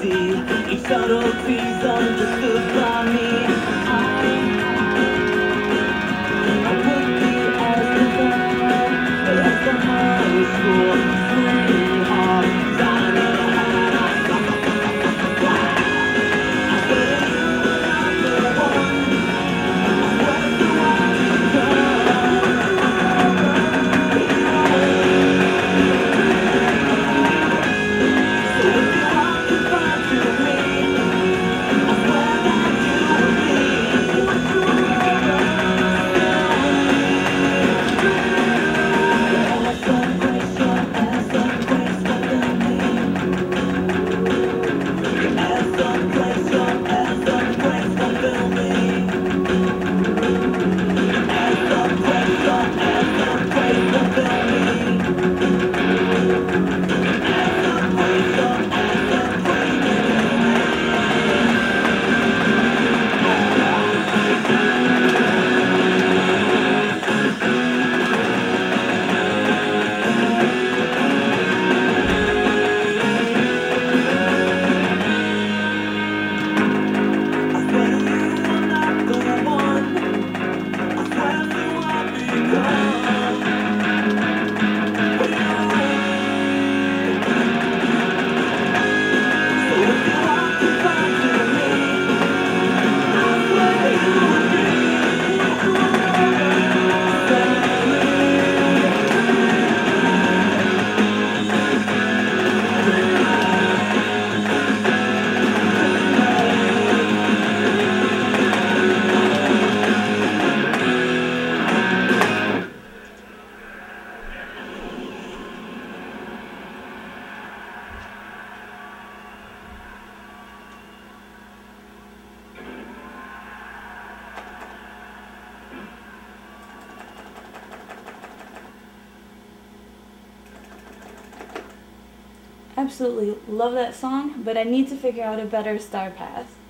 see each subtleties understood by me. I would be as devout, but as the high school sweetheart, 'cause I never had a I swear you were not the one. I swear to what you've done. So if your heart confide to me, I swear that you will be Absolutely love that song, but I need to figure out a better star path.